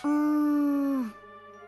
うーん。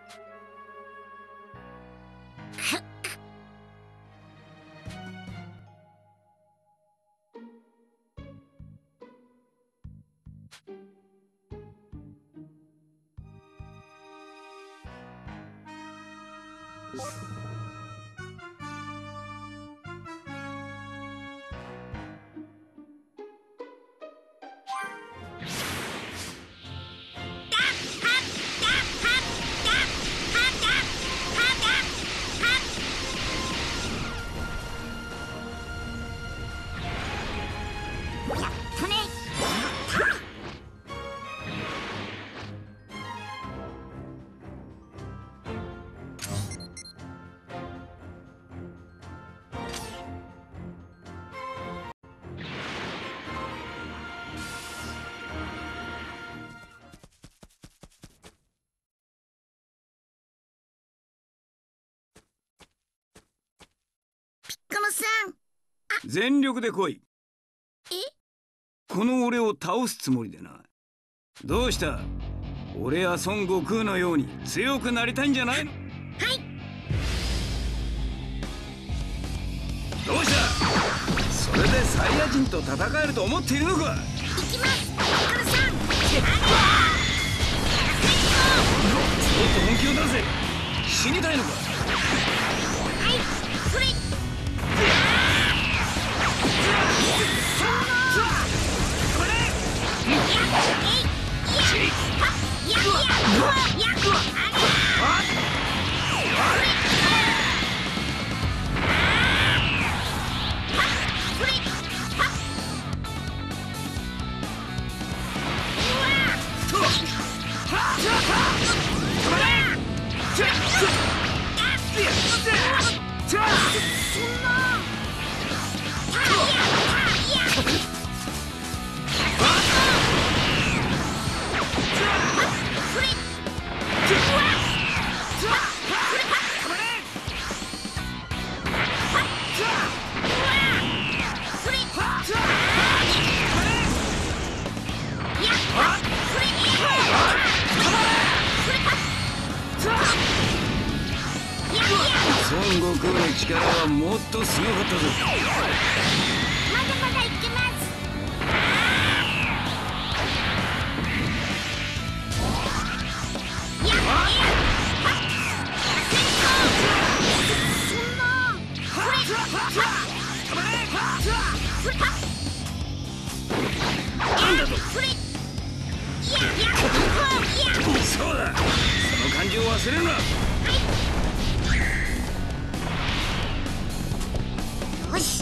このさん。 全力で来い。この俺を倒すつもりでな。どうした？俺や孫悟空のように強くなりたいんじゃないの？ はい。 どうした？それでサイヤ人と戦えると思っているのか？ 行きます。このさん。 もっと本気を出せ。死にたいのか？ はい。それ。 孫悟空の力はもっとすごかったぞ。 まだまだいけます。 そうだ、その感じを忘れるな。 よし。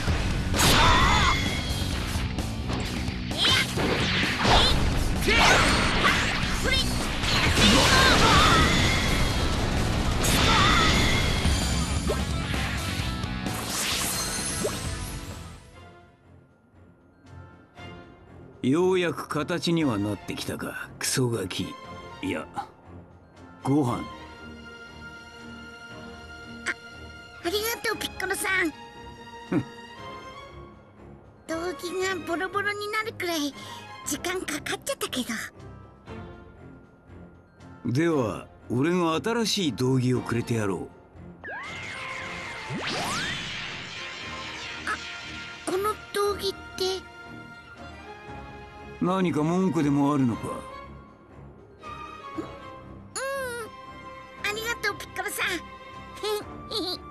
ようやく形にはなってきたか、クソガキ。いや、ご飯。 ありがとう、ピッコロさん。道着がボロボロになるくらい時間かかっちゃったけど。 では俺が新しい道着をくれてやろう。 この道着って何か文句でもあるのか？ ありがとう、ピッコロさん。